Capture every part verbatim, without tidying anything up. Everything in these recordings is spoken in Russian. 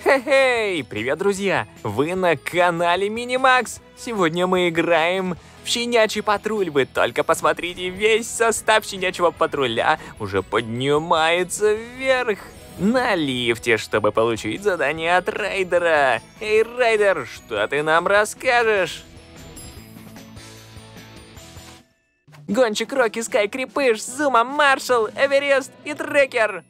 Хе-хей! Привет, друзья! Вы на канале Минимакс! Сегодня мы играем в Щенячий патруль. Вы только посмотрите, весь состав Щенячьего патруля уже поднимается вверх на лифте, чтобы получить задание от Райдера. Эй, Райдер, что ты нам расскажешь? Гонщик Рокки, Скай, Крепыш, Зума, Маршал, Эверест и Трекер.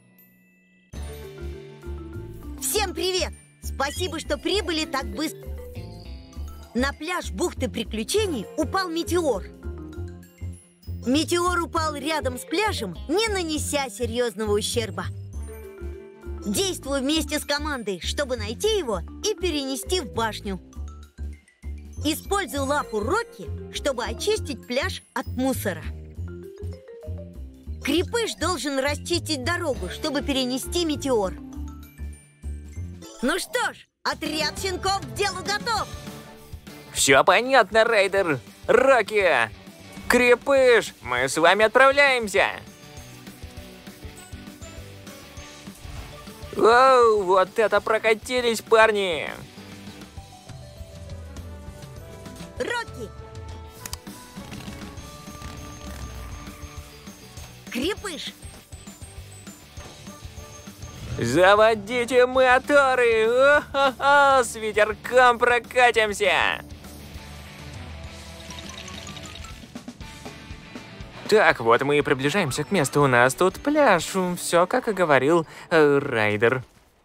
Всем привет! Спасибо, что прибыли так быстро. На пляж бухты приключений упал метеор. Метеор упал рядом с пляжем, не нанеся серьезного ущерба. Действуй вместе с командой, чтобы найти его и перенести в башню. Используй лапу Рокки, чтобы очистить пляж от мусора. Крепыш должен расчистить дорогу, чтобы перенести метеор. Ну что ж, отряд щенков к делу готов. Все понятно, Райдер. Рокки, Крепыш, мы с вами отправляемся. Воу, вот это прокатились, парни. Рокки, Крепыш, заводите моторы! О-хо-хо, с ветерком прокатимся! Так, вот мы и приближаемся к месту. У нас тут пляж. Все, как и говорил э, Райдер.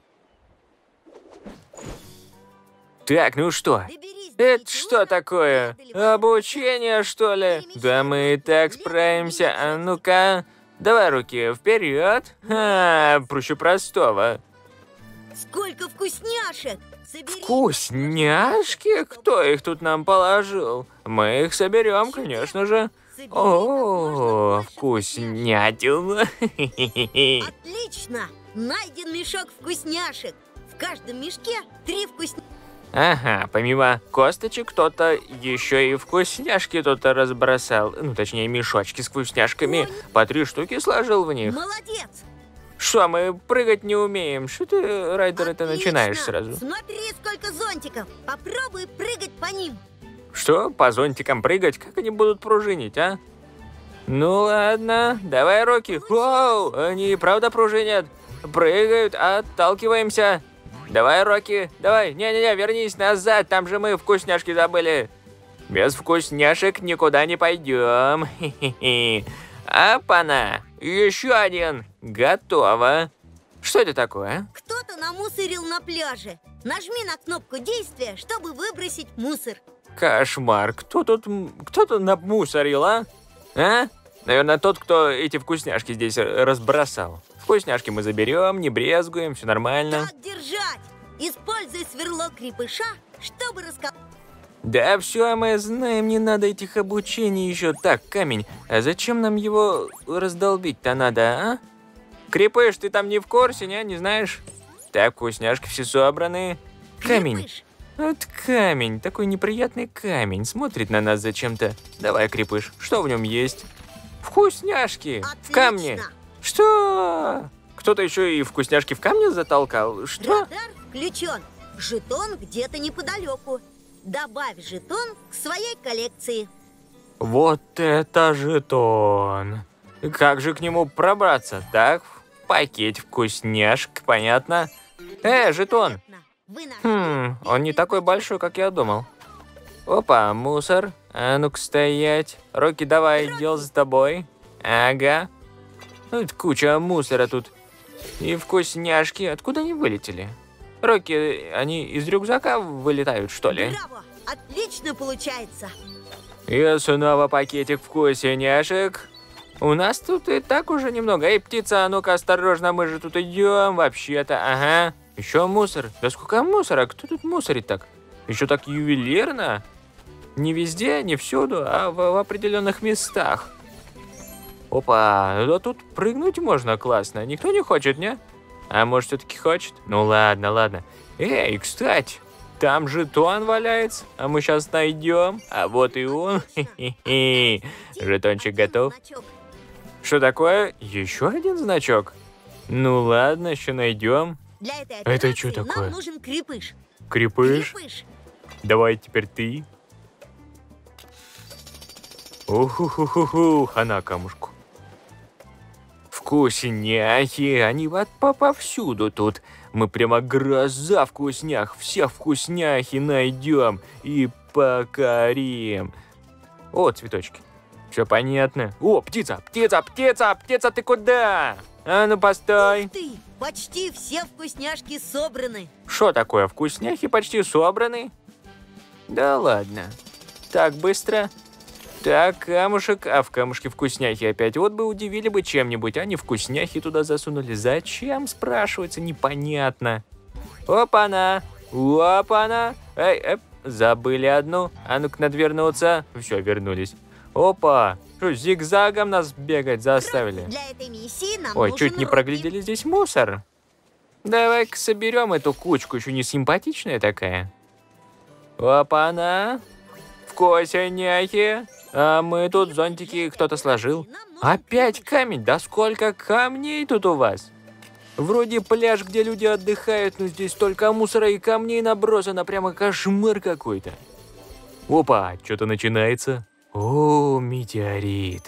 Так, ну что? Это что такое? Обучение, что ли? Да мы и так справимся. А ну-ка. Давай руки вперед. А, проще простого. Сколько вкусняшек! Собери... Вкусняшки? Кто их тут нам положил? Мы их соберем, конечно же. О, вкуснятина. Отлично! Найден мешок вкусняшек. В каждом мешке три вкусняшки. Ага, помимо косточек, кто-то еще и вкусняшки тут разбросал. Ну, точнее, мешочки с вкусняшками. По три штуки сложил в них. Молодец! Что, мы прыгать не умеем? Что ты, Райдер, это начинаешь сразу? Смотри, сколько зонтиков. Попробуй прыгать по ним. Что, по зонтикам прыгать? Как они будут пружинить, а? Ну ладно, давай, Рокки. Вау, они и правда пружинят. Прыгают, отталкиваемся. Давай, Рокки, давай. Не-не-не, вернись назад, там же мы вкусняшки забыли. Без вкусняшек никуда не пойдем. Хе-хе-хе. Апана, еще один. Готово. Что это такое? Кто-то намусорил на пляже. Нажми на кнопку действия, чтобы выбросить мусор. Кошмар, кто тут, кто тут намусорил, а? А? Наверное, тот, кто эти вкусняшки здесь разбросал. Вкусняшки мы заберем, не брезгуем, все нормально. Как держать? Используй сверло Крепыша, чтобы раскопать. Да все мы знаем, не надо этих обучений еще. Так, камень, а зачем нам его раздолбить-то надо, а? Крепыш, ты там не в курсе, не? Не знаешь? Так, вкусняшки все собраны. Камень. Крепыш. Вот камень, такой неприятный камень. Смотрит на нас зачем-то. Давай, Крепыш, что в нем есть? Вкусняшки Отлично. в камне. Что? Кто-то еще и вкусняшки в камне затолкал? Что? Радар включен. Жетон где-то неподалеку. Добавь жетон к своей коллекции. Вот это жетон. Как же к нему пробраться? Так, пакет вкусняшек, понятно. Э, жетон. Хм, он не такой большой, как я думал. Опа, мусор. А ну-ка стоять. Рокки, давай, дел за тобой. Ага. Ну, это куча мусора тут. И вкусняшки. Откуда они вылетели? Рокки, они из рюкзака вылетают, что ли? Браво! Отлично получается. И снова пакетик вкусняшек. У нас тут и так уже немного. Эй, птица, а ну-ка осторожно, мы же тут идем вообще-то. Ага. Еще мусор. Да сколько мусора? Кто тут мусорит так? Еще так ювелирно. Не везде, не всюду, а в, в определенных местах. Опа, да тут прыгнуть можно классно. Никто не хочет, не? А может, все-таки хочет? Ну ладно, ладно. Эй, кстати, там жетон валяется, а мы сейчас найдем. А вот и он. Хе-хе-хе. Жетончик готов. Что такое? Еще один значок? Ну ладно, еще найдем. Для этой Это операции чё такое? нам нужен крепыш. Крепыш? Крепыш. Давай теперь ты. Уху-ху-ху-ху, хана камушку. Вкусняхи, они вот по- повсюду тут. Мы прямо гроза вкуснях. Все вкусняхи найдем и покорим. О, цветочки. Все понятно. О, птица, птица, птица, птица, ты куда? А ну постой. Ух ты! Почти все вкусняшки собраны. Что такое, вкусняхи почти собраны? Да ладно. Так быстро? Так, камушек, а в камушке вкусняхи опять. Вот бы удивили бы чем-нибудь, а не вкусняхи туда засунули. Зачем, спрашивается, непонятно. Опа-на, опа-на. Эй, эп, забыли одну. А ну-ка надвернуться. Все, вернулись. Опа, что, зигзагом нас бегать заставили? Для этой миссии нам Ой, нужен чуть не Рокки. проглядели здесь мусор. Давай-ка соберем эту кучку, еще не симпатичная такая. Опа-на. Вкусняхи. А мы тут зонтики кто-то сложил. Нам нужен Опять крепыш. камень? Да сколько камней тут у вас? Вроде пляж, где люди отдыхают, но здесь столько мусора и камней набросано. Прямо кошмар какой-то. Опа, что-то начинается. О, метеорит.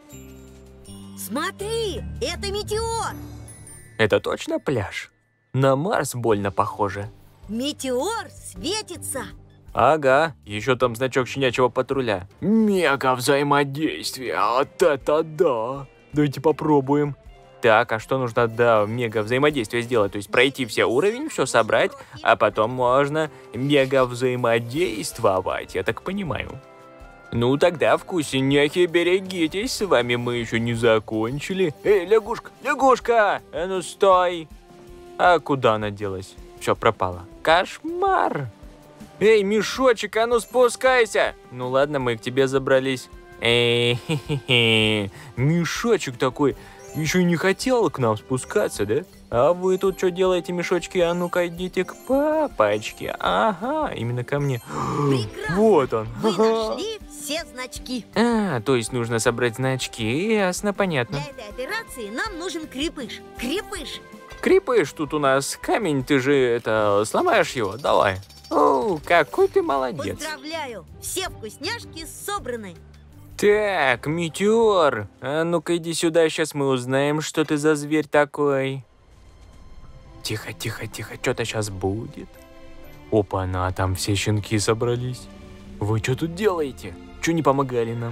Смотри, это метеор. Это точно пляж? На Марс больно похоже. Метеор светится. Ага, еще там значок щенячьего патруля. Мега взаимодействие, вот это да! Давайте попробуем. Так, а что нужно до мега взаимодействия сделать? То есть пройти все уровень, все собрать, а потом можно мега взаимодействовать, я так понимаю. Ну тогда, вкусняхи, берегитесь, с вами мы еще не закончили. Эй, лягушка, лягушка, а ну стой! А куда она делась? Все, пропала. Кошмар! Эй, мешочек, а ну спускайся! Ну ладно, мы к тебе забрались. Эй, хе-хе-хе. Мешочек такой, еще не хотел к нам спускаться, да? А вы тут что делаете, мешочки? А ну-ка идите к папочке. Ага, именно ко мне. Прекрасно. Вот он. Вы Ага. нашли все значки. А, то есть нужно собрать значки, ясно, понятно. Для этой операции нам нужен крепыш. Крепыш. Крепыш тут у нас камень, ты же это сломаешь его, давай. О, какой ты молодец. Поздравляю, все вкусняшки собраны. Так, метеор, а ну-ка иди сюда, сейчас мы узнаем, что ты за зверь такой. Тихо, тихо, тихо, что-то сейчас будет. Опа-на, там все щенки собрались. Вы что тут делаете? Что не помогали нам?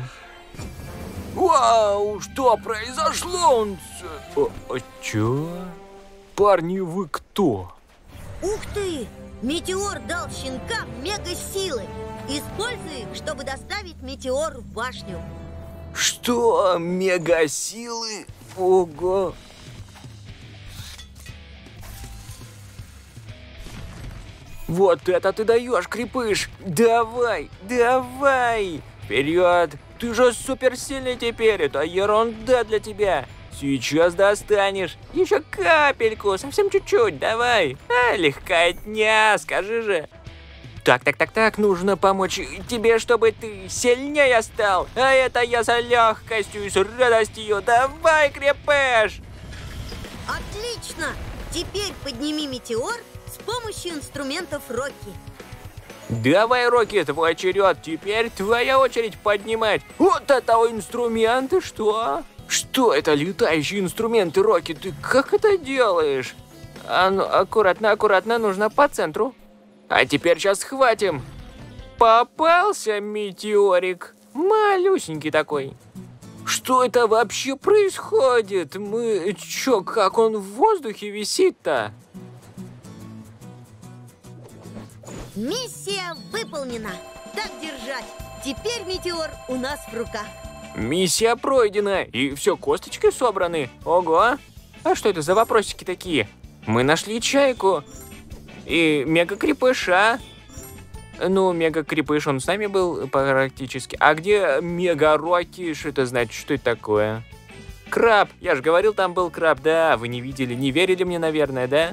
Вау, что произошло? О, а чё? Парни, вы кто? Ух ты! Метеор дал щенкам мега-силы. Используй их, чтобы доставить метеор в башню. Что? Мега-силы? Ого! Вот это ты даешь, крепыш! Давай, давай! Вперед! Ты же суперсильный теперь, это ерунда для тебя! Сейчас достанешь! Еще капельку, совсем чуть-чуть, давай! А, легкотня, скажи же! Так, так, так, так, нужно помочь тебе, чтобы ты сильнее стал! А это я за легкостью и с радостью! Давай, крепыш! Отлично! Теперь подними метеор с помощью инструментов Рокки. Давай, Рокки, твой черед. Теперь твоя очередь поднимать. Вот это инструменты, что? Что это летающие инструменты, Рокки? Ты как это делаешь? А ну, аккуратно, аккуратно, нужно по центру. А теперь сейчас схватим. Попался метеорик. Малюсенький такой. Что это вообще происходит? Мы... Чё, как он в воздухе висит-то? Миссия выполнена. Так держать. Теперь метеор у нас в руках. Миссия пройдена, и все, косточки собраны. Ого! А что это за вопросики такие? Мы нашли чайку и мега-крепыша. Ну, мега-крепыш, он с нами был практически. А где мега-рокки? Что это значит? Что это такое? Краб! Я же говорил, там был краб. Да, вы не видели, не верили мне, наверное, да?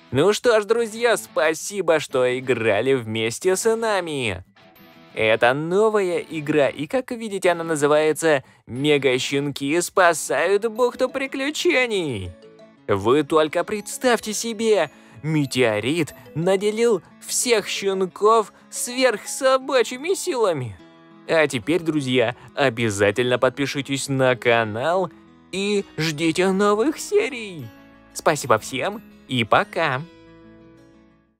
Ну что ж, друзья, спасибо, что играли вместе с нами. Это новая игра, и как видите, она называется «Мега-щенки спасают бухту приключений». Вы только представьте себе, метеорит наделил всех щенков сверхсобачьими силами. А теперь, друзья, обязательно подпишитесь на канал и ждите новых серий. Спасибо всем и пока!